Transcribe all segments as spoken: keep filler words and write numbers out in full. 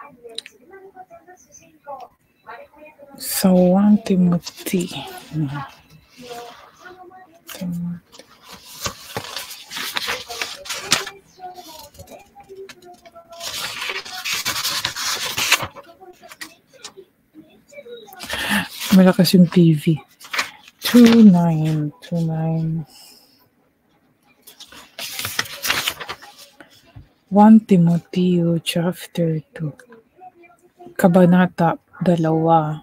Sa First Timothy. Malakas yung T V. two nine, two nine. First Timothy chapter two. Kabanata dalawa.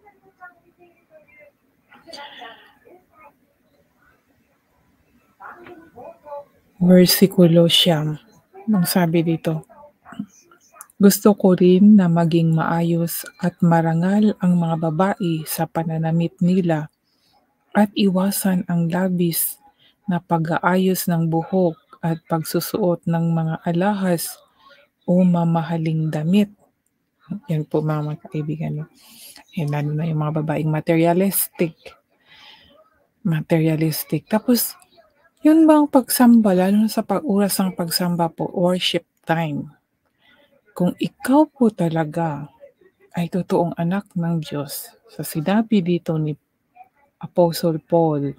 Versikulo siyam. Ang sabi dito, gusto ko rin na maging maayos at marangal ang mga babae sa pananamit nila at iwasan ang labis na pag-aayos ng buhok at pagsusuot ng mga alahas o mamahaling damit. Yan po mga kaibigan. Yan, lalo na yung mga babaeng materialistic. Materialistic. Tapos, yun bang pagsamba, lalo na sa pag-oras ng pagsamba po, worship time. Kung ikaw po talaga ay totoong anak ng Diyos, sa sinabi dito ni Apostle Paul,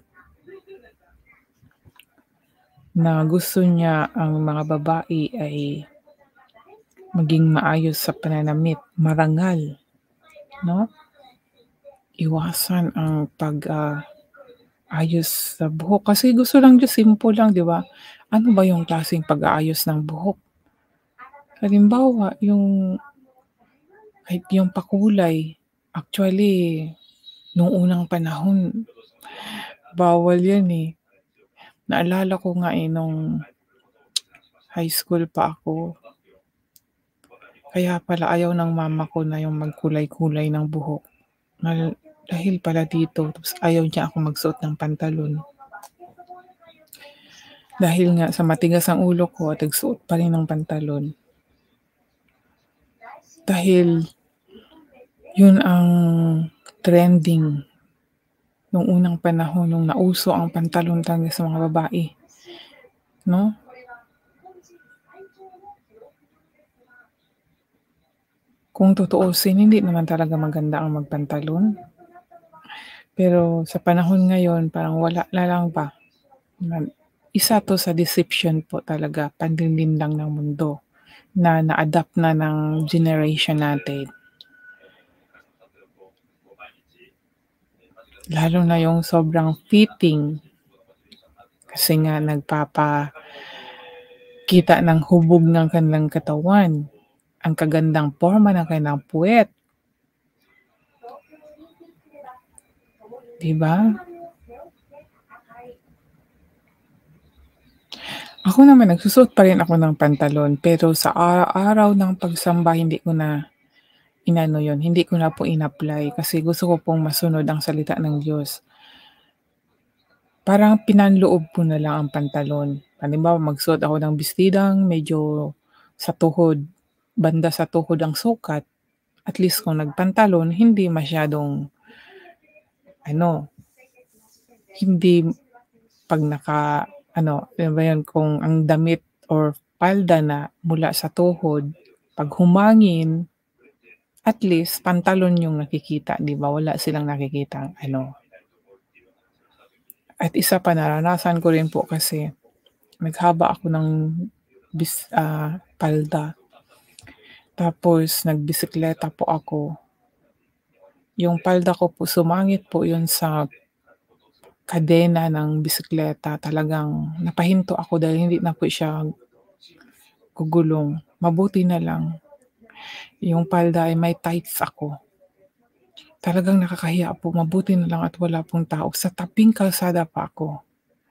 na gusto niya ang mga babae ay maging maayos sa pananamit, marangal, no? Iwasan ang pag uh, ayos sa buhok. Kasi gusto lang Diyos, simple lang, di ba? Ano ba yung klaseng pag-aayos ng buhok? Halimbawa, yung kahit yung pakulay, actually, nung unang panahon, bawal yan eh. Naalala ko nga eh, nung high school pa ako, kaya pala ayaw ng mama ko na yung magkulay-kulay ng buhok. Dahil pala dito, tapos ayaw niya ako magsuot ng pantalon. Dahil nga sa matigas ang ulo ko, at nagsuot pa rin ng pantalon. Dahil yun ang trending nung unang panahon, nung nauso ang pantalon talaga sa mga babae. No? Kung tutuusin, hindi naman talaga maganda ang magpantalon. Pero sa panahon ngayon, parang wala na lang ba. Isa to sa deception po talaga, panlilin lang ng mundo na na-adapt na ng generation natin. Lalo na yung sobrang fitting. Kasi nga nagpapa kita ng hubog ng kanilang katawan. Ang kagandang forma ng kanilang puwet. Diba? Ako naman, nagsusuot pa rin ako ng pantalon. Pero sa araw ng pagsamba, hindi ko na inano yon, hindi ko na po in-apply. Kasi gusto ko pong masunod ang salita ng Diyos. Parang pinanloob ko na lang ang pantalon. Halimbawa, magsuot ako ng bestidang medyo sa tuhod, banda sa tuhod ang sukat. At least kung nagpantalon, hindi masyadong, ano, hindi pag naka, ano, ano ba yun, kung ang damit or palda na mula sa tuhod, pag humangin, at least pantalon yung nakikita, di ba? Wala silang nakikita, ano. At isa pa, naranasan ko rin po kasi naghaba ako ng bis, uh, palda. Tapos nagbisikleta po ako. Yung palda ko po, sumangit po yun sa kadena ng bisikleta. Talagang napahinto ako dahil hindi na po siya gugulong. Mabuti na lang. Yung palda ay may tights ako. Talagang nakakahiya po. Mabuti na lang at wala pong tao. Sa tabing kalsada pa ako.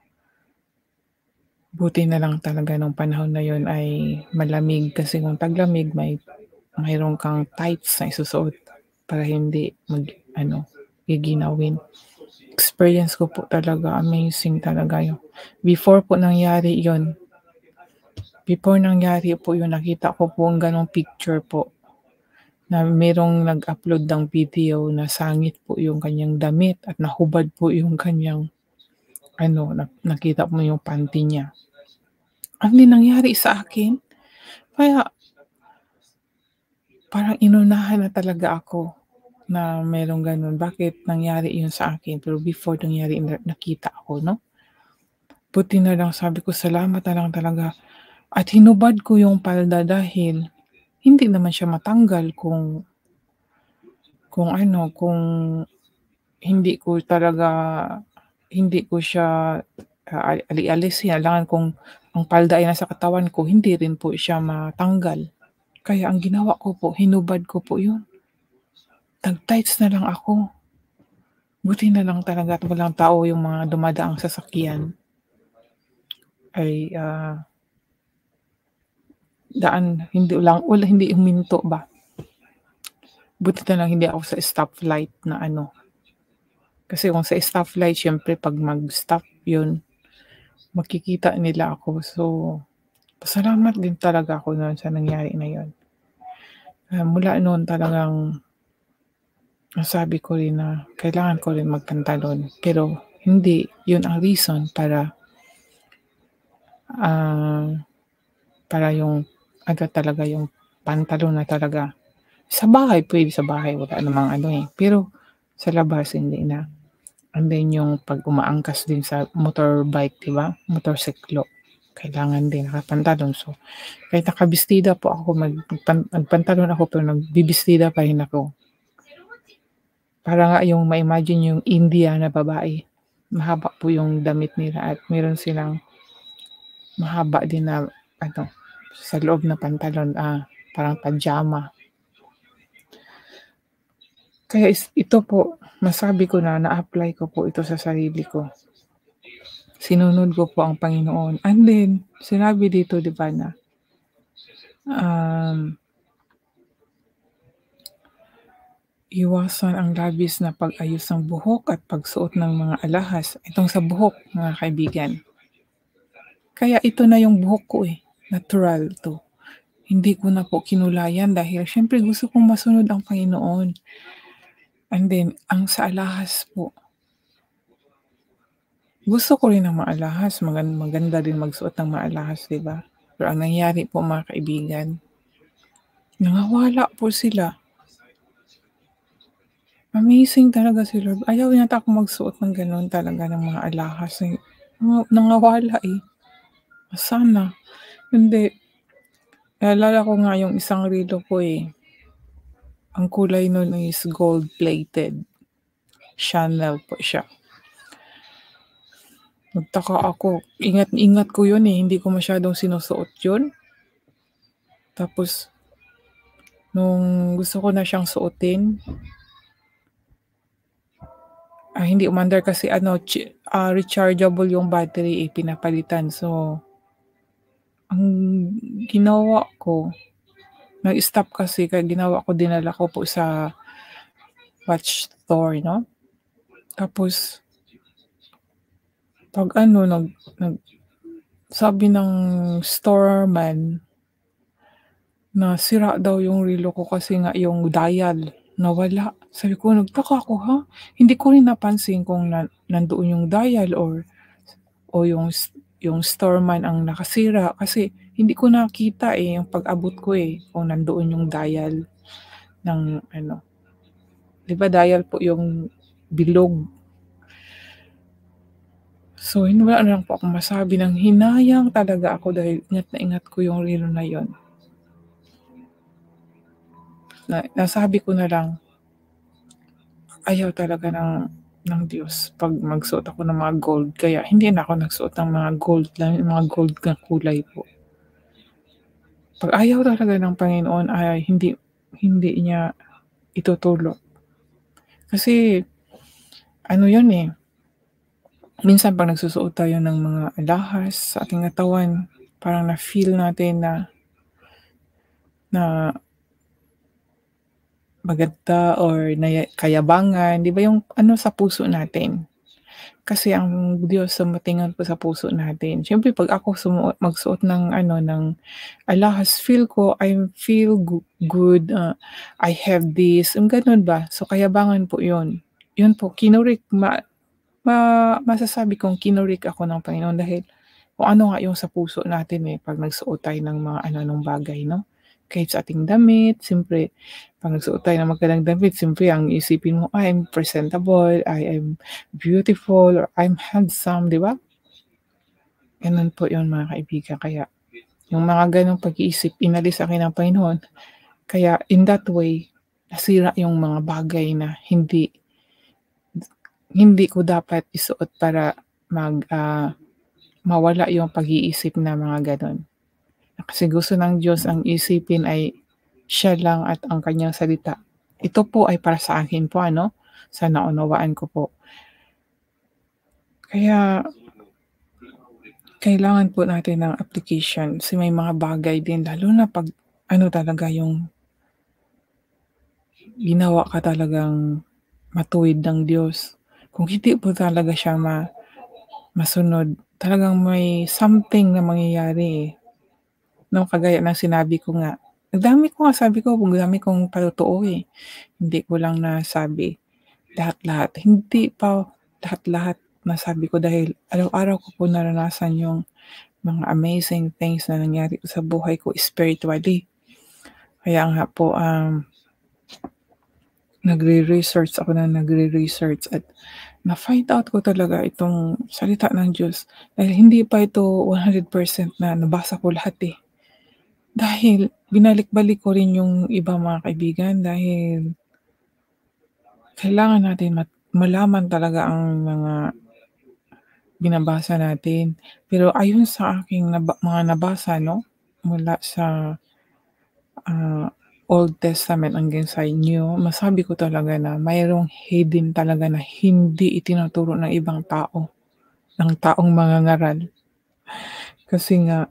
Buti na lang talaga nung panahon na yun ay malamig. Kasi kung taglamig, may mayroon kang tights na isusuot para hindi mag, ano, giginawin. Experience ko po talaga, amazing talaga yun. Before po nangyari yun, before nangyari po yun, nakita ko po ang ganong picture po, na mayroong nag-upload ng video na sangit po yung kanyang damit at nahubad po yung kanyang, ano, nakita mo yung panty niya. Ang nangyari sa akin, kaya, Parang inunahan na talaga ako na merong gano'n. Bakit nangyari 'yun sa akin, pero before nangyari na nakita ko 'no. Buti na lang sabi ko salamat na lang talaga at hinubad ko yung palda dahil hindi naman siya matanggal kung kung ano, kung hindi ko talaga hindi ko siya, ah, ali ali-alisin. Alangan kung ang palda ay nasa katawan ko, hindi rin po siya matanggal. Kaya ang ginawa ko po, hinubad ko po 'yun. Nag-tights na lang ako. Buti na lang talaga at walang tao yung mga dumadaang sasakyan ay, ah, daan hindi lang wala hindi huminto ba. Buti na lang hindi ako sa stoplight na ano, kasi kung sa stoplight siyempre 'pag mag-stop yun, makikita nila ako. So, pasalamat din talaga ako nun sa nangyari na yun. Ah, mula noon talagang nasabi ko rin na kailangan ko rin magpantalon, pero hindi yun ang reason para, ah, para yung ano talaga yung pantalon na talaga sa bahay puwede sa bahay wala namang ano, eh, pero sa labas hindi na. And then yung 'pag umaangkas din sa motorbike 'di ba, motorsiklo, kailangan din nakapantalon. So, kahit nakabestida po ako mag magpan magpantalon ako pero nagbibestida pa rin ako. Para nga yung ma-imagine yung India na babae, mahaba po yung damit nila at meron silang mahaba din na ano, sa loob na pantalon, ah, parang pajama. Kaya is ito po, masabi ko na na-apply ko po ito sa sarili ko. Sinunod ko po ang Panginoon and then sinabi dito 'di ba na, um, iwasan ang labis na pag-ayos ng buhok at pagsuot ng mga alahas, itong sa buhok mga kaibigan. Kaya ito na yung buhok ko, eh, natural 'to. Hindi ko na po kinulayan dahil siyempre gusto kong masunod ang Panginoon. And then ang sa alahas po, gusto ko rin ng maalahas, magan maganda din magsuot ng maalahas, 'di ba? Pero ang nangyari po mga kaibigan, nangawala po sila. Amazing talaga si Lord. Ayaw yata akong magsuot ng gano'n talaga ng mga alahas, eh, mga nangawala, eh. Sana, hindi. Naalala ko nga yung isang relo ko, eh, ang kulay nun is gold plated, Chanel po siya. Nagtaka ako, ingat-ingat ko yun, eh, hindi ko masyadong sinusuot yun. Tapos nung gusto ko na siyang suotin, ah, hindi umandar kasi ano chi ah, rechargeable yung battery, eh, pinapalitan. So, ang ginawa ko, nag-stop kasi kaya ginawa ko dinala ko po sa watch store 'no. Tapos 'pag ano nag nag sabi ng storeman na sira daw yung relo ko kasi nga yung dial nawala. Sabi ko nagtaka ako, "Ha?" Hindi ko rin napansin kung na nandoon yung dial or o yung s yung storeman ang nakasira kasi hindi ko nakita, eh, yung pag-abot ko, eh, kung nandoon yung dial ng ano, 'di ba dial po yung bilog. So, yun wala na lang po akong masabi ng hinayang talaga ako dahil ingat na ingat ko yung relo na yun. Na nasabi ko na lang, ayaw talaga ng ng Diyos 'pag magsuot ako ng mga gold kaya hindi na ako nagsuot ng mga gold lalo yung mga gold na kulay po. 'Pag ayaw talaga ng Panginoon ay hindi hindi niya itutulot. Kasi ano yun, eh, minsan 'pag nagsusuot tayo ng mga alahas sa ating katawan, parang na-feel natin na na maganda or naya kayabangan, 'di ba yung ano sa puso natin. Kasi ang Diyos sumatingin po sa puso natin. Siyempre 'pag ako sumuot magsuot ng ano, ng alahas feel ko I feel goo good, ah, I have this, yung gano'n ba. So kayabangan po 'yun. 'Yun po kinurik ma ma masasabi kong kinurik ako ng Panginoon dahil kung ano nga yung sa puso natin, eh, 'pag nagsuot tayo ng mga ano-anong bagay 'no. kahit sa ating damit, siyempre 'pag nagsuot tayo ng magandang damit siyempre ang iisipin mo, "I'm presentable, I am beautiful, or I'm handsome," 'di ba? Gano'n po 'yun mga kaibigan, kaya yung mga gano'ng pag-iisip inalis sa'kin ng Panginoon, kaya in that way, nasira yung mga bagay na hindi hindi ko dapat isuot para mag, ah, mawala yung pag-iisip na mga gano'n. Kasi gusto ng Diyos ang isipin ay siya lang at ang kanyang salita. Ito po ay para sa akin po ano, sa naunawaan ko po. Kaya kailangan po natin ng application kasi may mga bagay din lalo na 'pag ano talaga yung ginawa ka talagang matuwid ng Diyos. Kung hindi po talaga siya ma masunod, talagang may something na mangyayari, eh. 'No, kagaya ng sinabi ko nga, ang dami ko nga sabi ko ang dami kong patotoo, eh. Hindi ko lang nasabi lahat-lahat. Hindi pa lahat-lahat nasabi ko dahil araw-araw ko po naranasan yung mga amazing things na nangyari sa buhay ko spiritually. Kaya nga po, um, nagre-research ako ng nagre-research at na-find out ko talaga itong salita ng Diyos dahil hindi pa ito one hundred percent na nabasa ko lahat, eh. Dahil binalik-balik ko rin yung iba mga kaibigan dahil kailangan natin mat malaman talaga ang mga binabasa natin. Pero ayon sa aking naba mga nabasa 'no, mula sa, ah, Old Testament hanggang sa New, masabi ko talaga na mayroong hidden talaga na hindi itinuturo ng ibang tao, ng taong mangangaral. Kasi nga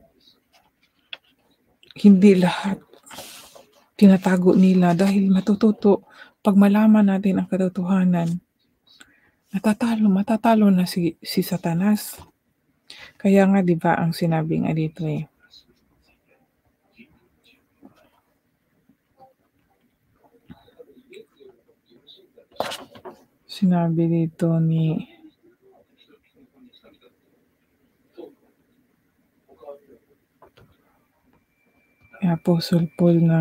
hindi lahat tinatago nila dahil matututo 'pag malaman natin ang katotohanan, natatalo matatalo na si si Satanas. Kaya nga 'di ba ang sinabi nga dito, eh, sinabi dito ni ni Apostle Paul na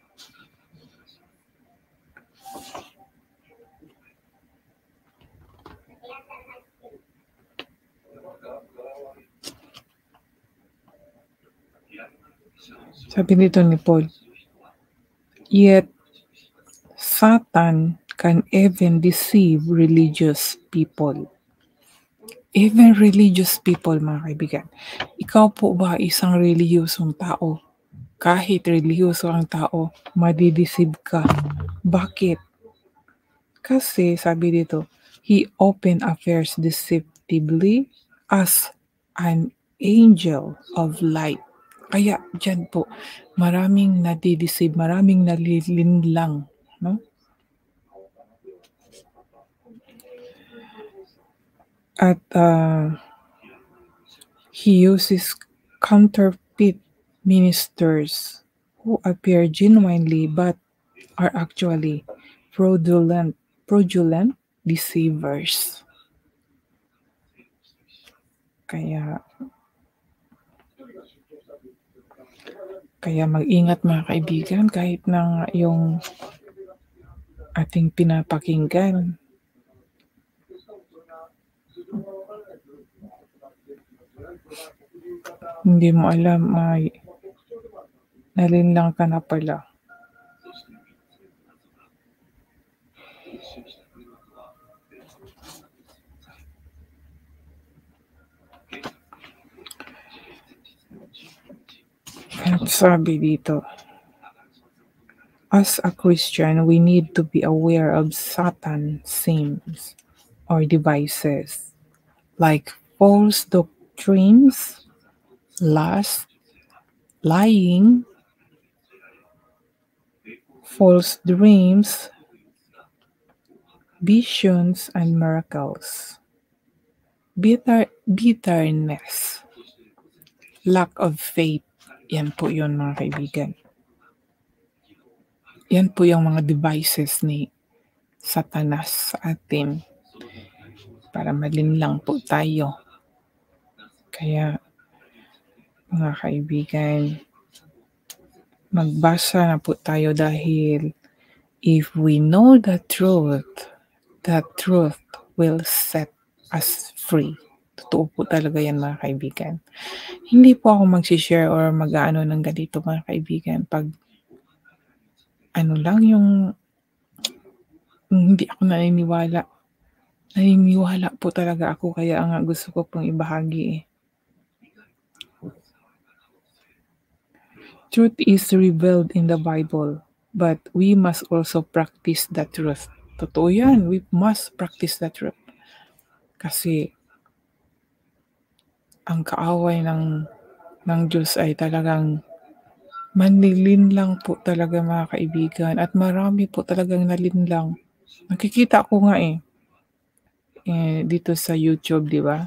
sabi dito ni Paul, "Yet Satan can even deceive religious people." Even religious people mga kaibigan. Ikaw po ba isang relihiyosong tao? Kahit relihiyoso ang tao, made-deceive ka. Bakit? Kasi sabi dito, "He open affairs deceptively as an angel of light." Kaya diyan po, maraming nade-deceive, maraming nalilinlang, 'no? At, ah, he uses counterfeit ministers who appear genuinely but are actually fraudulent fraudulent deceivers. Kaya kaya mag-ingat mga kaibigan kahit na yung ating pinapakinggan hindi mo alam ay nalinlang ka na pala. At sabi dito, as a Christian, we need to be aware of Satan's schemes or devices like false doctrines, lust, lying, false dreams, visions, and miracles. Bitter, bitterness, lack of faith. Yan po yun mga kaibigan. Yan po yung mga devices ni Satanas sa atin para malinlang po tayo. Kaya mga kaibigan, Magbasa na po tayo dahil if we know the truth, the truth will set us free. Totoo po talaga yan mga kaibigan. Hindi po ako magsi-share or mag-aano ng ganito mga kaibigan 'pag ano lang yung hindi ako naniniwala. Naniniwala po talaga ako kaya nga gusto ko pong ibahagi, eh. Truth is revealed in the Bible, but we must also practice the truth. Totoo yan, we must practice the truth. Kasi ang kaaway ng ng Diyos ay talagang manlilinlang po talaga mga kaibigan at marami po talagang nalinlang. Nakikita ko nga, eh, eh, dito sa YouTube, 'di ba?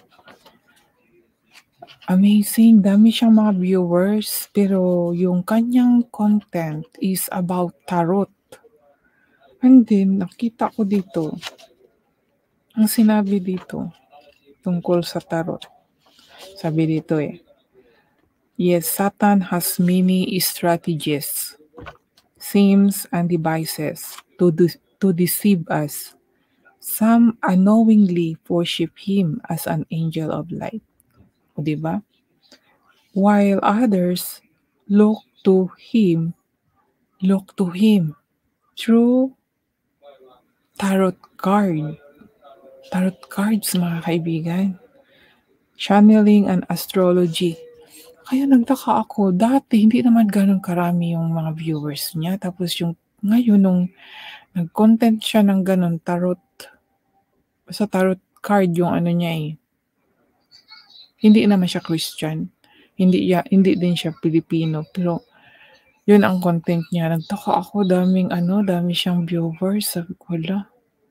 Amazing, dami siyang mga viewers, pero yung kanyang content is about tarot. And then nakita ko dito, ang sinabi dito tungkol sa tarot. Sabi dito, eh, yes, Satan has many strategies, schemes, and devices to de- to deceive us. Some unknowingly worship him as an angel of light. O, di ba? While others look to him, look to him through tarot card. Tarot cards mga kaibigan. Channeling and astrology. Kaya nagtaka ako, dati hindi naman gano'n karami yung mga viewers niya. Tapos yung ngayon nung nag-content siya ng gano'n, tarot, sa tarot card yung ano niya eh. Hindi naman siya Christian. Hindi, ya, hindi din siya Pilipino. Pero yun ang content niya. Nagtaka ako, daming ano, dami siyang viewers. Sabi ko, wala.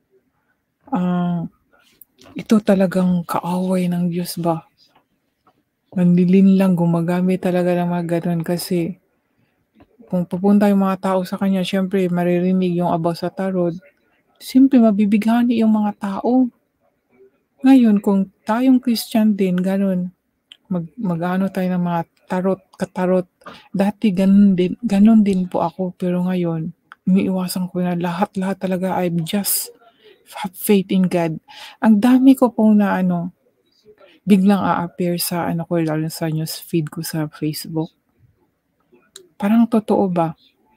Ah, ito talagang kaaway ng Diyos ba? Manlilinlang, gumagamit talaga ng mga gano'n kasi kung pupunta yung mga tao sa kanya, siyempre maririnig yung about sa tarot. Siyempre mabibighani yung mga tao. Ngayon kung tayong Christian din, gano'n, mag mag-aano tayo ng mga tarot, katarot. Dati gano'n din, gano'n din po ako, pero ngayon iniiwasan ko na lahat-lahat talaga. I just have faith in God. Ang dami ko pong na ano, biglang a-appear sa ano ko, lalo sa news feed ko sa Facebook. Parang totoo ba?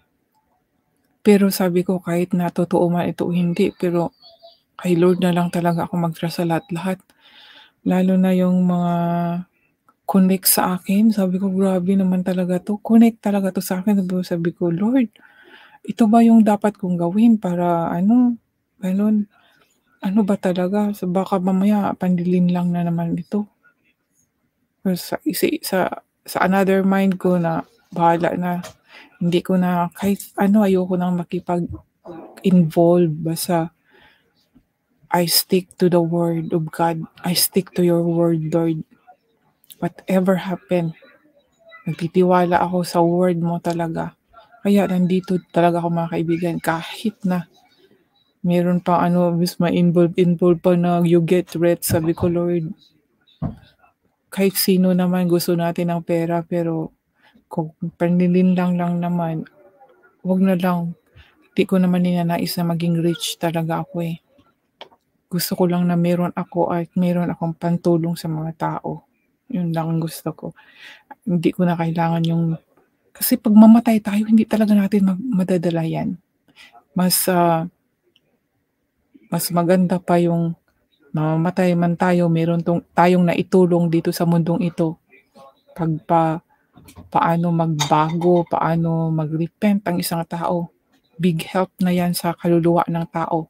Pero sabi ko kahit na totoo man ito o hindi, pero kay Lord na lang talaga ako mag-trust sa lahat-lahat. Lalo na yung mga connect sa akin, sabi ko grabe naman talaga 'to, connect talaga 'to sa akin. Sabi ko sabi ko, "Lord, ito ba yung dapat kong gawin para ano?" Gano'n. Ano ba talaga, so baka mamaya panlilinlang na naman ito. Pero sa isi sa sa another mind ko na bahala na, hindi ko na kahit ano ayoko nang makipag-involve basta I stick to the word of God. I stick to your word, Lord. Whatever happen, nagtitiwala ako sa word mo talaga. Kaya nandito talaga ako mga kaibigan kahit na meron pa ano, mas ma-involve involve pa na you get rich. Sabi ko, Lord, kahit sino naman gusto natin ng pera pero kung panlilinlang lang naman, wag na lang. Di ko naman ninanais na maging rich talaga ako eh. Gusto ko lang na meron ako at meron akong pantulong sa mga tao. Yun lang ang gusto ko. Hindi ko na kailangan yung kasi 'pag mamatay tayo hindi talaga natin ma madadala yan. Mas, ah, mas maganda pa yung mamamatay man tayo meron tong tayong naitulong dito sa mundong ito. Pagpa paano magbago, paano mag-repent ang isang tao. Big help na yan sa kaluluwa ng tao.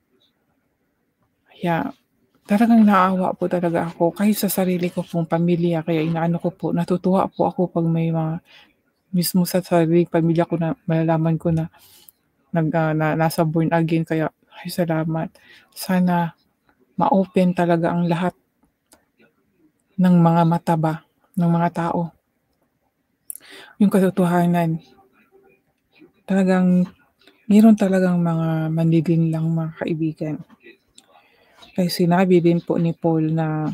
Kaya talagang naawa po talaga ako kahit sa sarili ko pong pamilya kaya inaano ko po, natutuwa po ako 'pag may mga mismo sa sariling pamilya ko na malalaman ko na nag ah, na nasa born again kaya ay salamat. Sana ma-open talaga ang lahat ng mga mata ba ng mga tao. Yung katotohanan, talagang meron talagang mga manlilinlang mga kaibigan. Kaya sinabi din po ni Paul na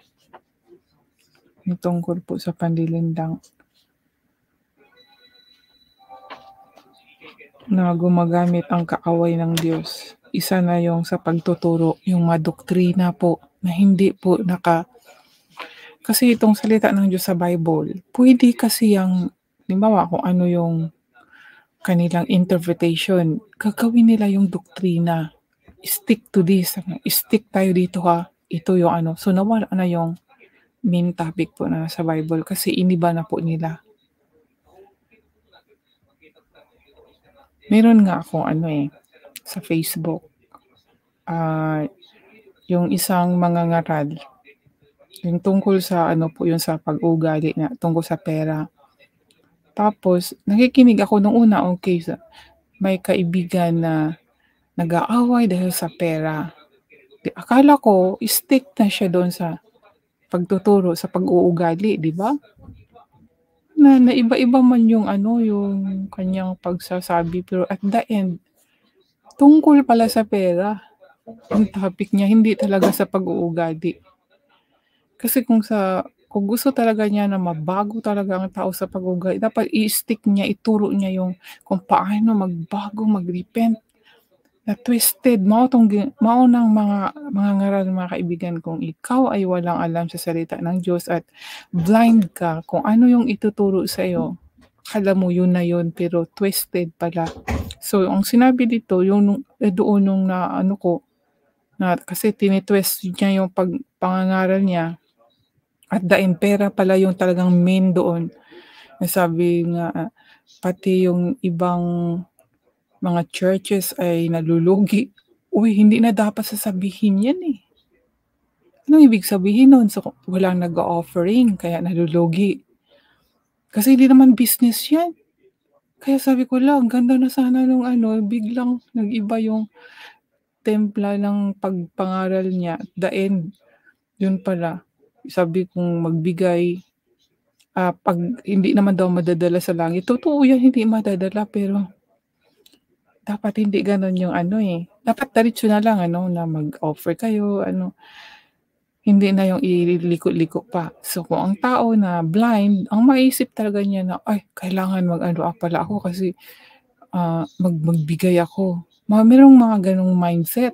yung tungkol po sa panlilinlang na gumagamit ang kaaway ng Diyos. Isa na yung sa pagtuturo, yung mga doktrina po na hindi po naka kasi itong salita ng Diyos sa Bible, pwede kasi yang halimbawa kung ano yung kanilang interpretation, gagawin nila yung doktrina. Stick to this, stick tayo dito ha, ito yung ano. So nawala na yung main topic po na sa Bible kasi iniba na po nila. Meron nga akong ano eh, sa Facebook, ah, yung isang mangangaral, yung tungkol sa ano po yun sa pag-uugali na tungkol sa pera. Tapos nakikinig ako nung una, okay, sa may kaibigan na nag-aaway dahil sa pera. Di akala ko stick na siya doon sa pagtuturo sa pag-uugali, 'di ba? Na naiba-iba man yung ano, yung kanyang pagsasabi pero at the end, tungkol pala sa pera. Ang topic niya hindi talaga sa pag-uugali. Kasi kung sa kung gusto talaga niya na mabago talaga ang tao sa pag-uugali, dapat i-stick niya, ituro niya yung kung paano magbago, mag-repent. Na twisted, mao tong gi mao ng mga mga ngaral mga kaibigan kung ikaw ay walang alam sa salita ng Diyos at blind ka kung ano yung ituturo sa'yo, akala mo yun na yun pero twisted pala. So ang sinabi dito yung nung eh, doon nung na ano ko, na kasi tini-twist niya yung pag pangangaral niya at the end pera pala yung talagang main doon. Na sabi nga, ah, pati yung ibang mga churches ay nalulugi. Uy, hindi na dapat sasabihin 'yan, eh. Anong ibig sabihin nun? So, walang nag-o-offering kaya nalulugi. Kasi hindi naman business 'yan. Kaya sabi ko, "La, ang ganda na sana nung ano, biglang nag-iba yung templa ng pagpangaral niya." At the end, yun pala, sabi kong magbigay, ah, 'pag hindi naman daw madadala sa langit. Totoo 'yan, hindi madadala pero dapat hindi gano'n yung ano, eh, dapat diretso na lang ano, na mag-offer kayo ano, hindi na yung ililiko-liko pa. So, kung ang tao na blind, ang maisip talaga niya na, "Ay, kailangan mag-ano ah, pala ako kasi, ah, mag magbigay ako." Mga merong mga gano'ng mindset.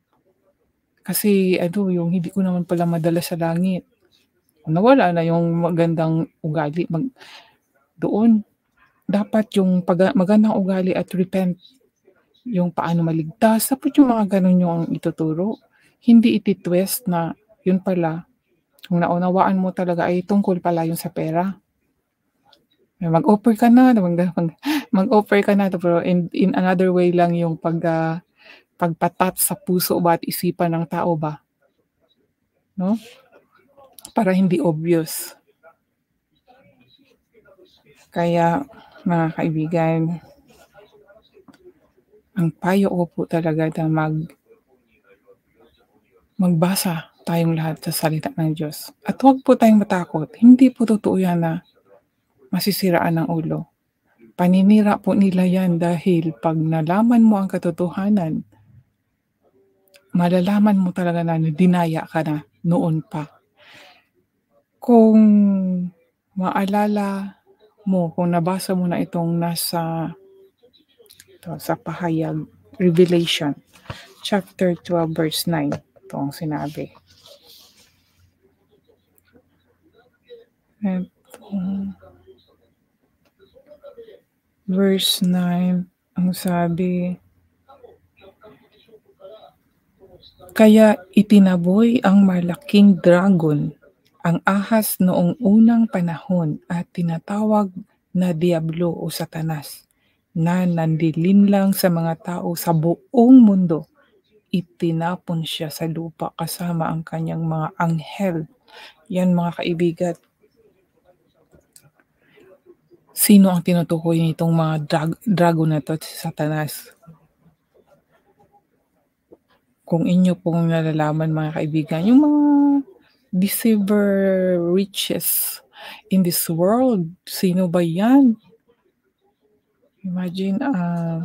Kasi ano, yung hindi ko naman pala madala sa langit. Nawala na yung magandang ugali mag doon. Dapat yung paga magandang ugali at repent. Yung paano maligtas, dapat yung mga gano'n yung ituturo. Hindi iti-twist na yun pala, kung naunawaan mo talaga ay tungkol pala yun sa pera. Mag-offer ka na, mag mag mag-offer ka na pero in in another way lang yung pag, ah, pagpa-touch sa puso ba at isipan ng tao ba, 'no? Para hindi obvious. Kaya mga kaibigan, ang payo ko po talaga na mag magbasa tayong lahat sa salita ng Diyos. At huwag po tayong matakot, hindi po totoo yan na masisiraan ng ulo. Paninira po nila yan dahil 'pag nalaman mo ang katotohanan, malalaman mo talaga na dinaya ka na noon pa. Kung maalala mo, kung nabasa mo na itong nasa ito, sa Pahayag, Revelation, chapter twelve, verse nine, ito ang sinabi. Ito, verse nine, ang sabi, kaya itinaboy ang malaking dragon, ang ahas noong unang panahon at tinatawag na Diablo o Satanas, na nanlilinlang sa mga tao sa buong mundo. Itinapon siya sa lupa kasama ang kanyang mga anghel. Yan mga kaibigan. Sino ang tinutukoy nitong mga drag- dragon na to? Si Satanas. Kung inyo pong nalalaman mga kaibigan, yung mga deceiver riches in this world, sino ba yan? Imagine, ah,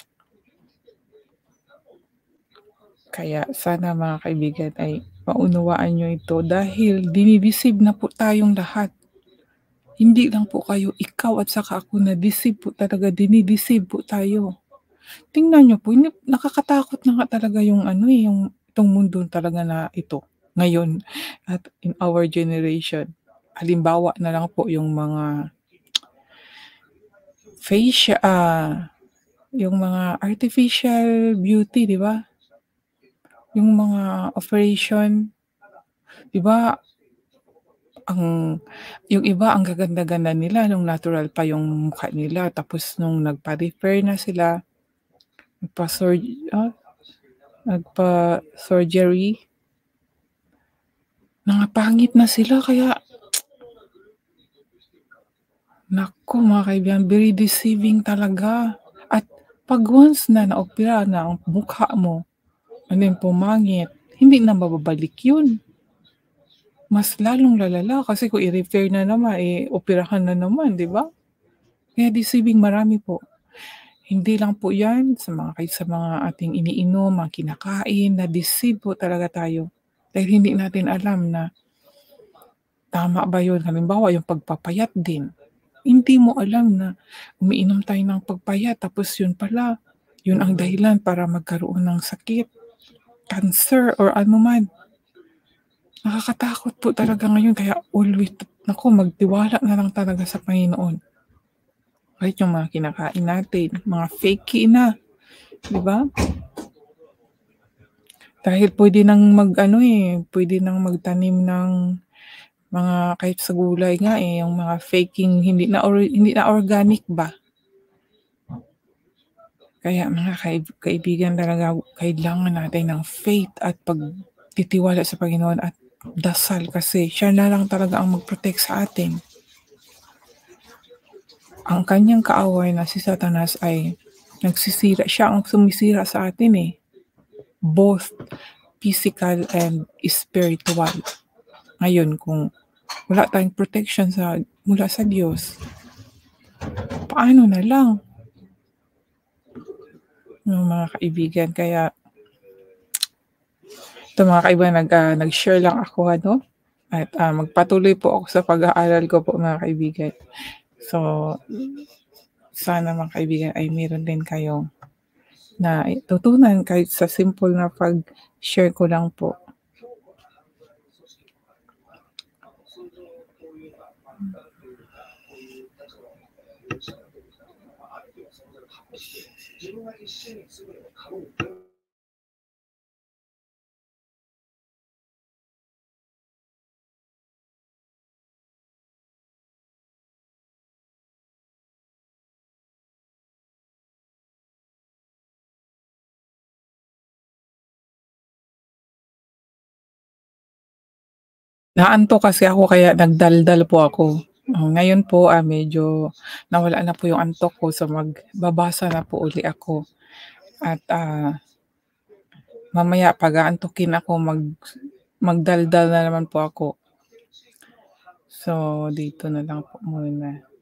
kaya sana mga kaibigan ay maunawaan nyo ito dahil dinideceive na po tayong lahat. Hindi lang po kayo, ikaw at saka ako na deceive po talaga, dinideceive po tayo. Tingnan niyo po, hindi nakakatakot na nga talaga yung ano, eh, yung itong mundo talaga na ito, ngayon at in our generation. Halimbawa na lang po yung mga facia ah, yung mga artificial beauty, 'di ba? Yung mga operation, 'di ba ang yung iba ang gaganda-ganda nila nung natural pa yung mukha nila tapos nung nagpa-repair na sila, nagpa-sur ah, nagpa-surgery, nangapangit na sila kaya naku mga kaibigan, very deceiving talaga. At 'pag once na naopera na ang mukha mo, and then pumangit, hindi na mababalik yun. Mas lalong lalala kasi kung i-repair na naman, eh, operahan na naman, 'di ba? Kaya deceiving marami po. Hindi lang po 'yan sa mga kahit sa mga ating iniinom, mga kinakain, na-deceive po talaga tayo. Dahil hindi natin alam na tama ba 'yun. Halimbawa, yung pagpapayat din, hindi mo alam na umiinom tayo ng pagpayat tapos 'yun pala, 'yun ang dahilan para magkaroon ng sakit, cancer or ano man. Nakakatakot po talaga ngayon kaya always naku magtiwala na lang talaga sa Panginoon. Kahit yung mga kinakain natin, mga fakey na, 'di ba? Dahil puwede ng mag-ano, eh, puwede ng magtanim ng mga kahit sa gulay nga, eh, yung mga faking hindi na or hindi na organic ba. Kaya mga kaib kaibigan talaga kailangan natin ng faith at pagtitiwala sa Panginoon at dasal kasi siya na lang talaga ang mag-protect sa atin. Ang kanyang kaaway na si Satanas ay nagsisira, siya ang sumisira sa atin, eh, both physical and spiritual. Ngayon kung wala tayong protection sa mula sa Diyos, paano na lang, yung mga kaibigan. Kaya ito mga kaibigan nag, ah, nag-share lang ako ano at, ah, magpatuloy po ako sa pag-aaral ko po mga kaibigan. So, sana mga kaibigan ay meron din kayong natutunan kahit sa simple na pag-share ko lang po. Naantok kasi ako kaya nagdaldal po ako. Oh, ngayon po, ah, medyo nawala na po yung antok ko so magbabasa na po uli ako at, ah, mamaya pag-aantukin ako mag magdaldal na naman po ako. So, dito na lang po muna.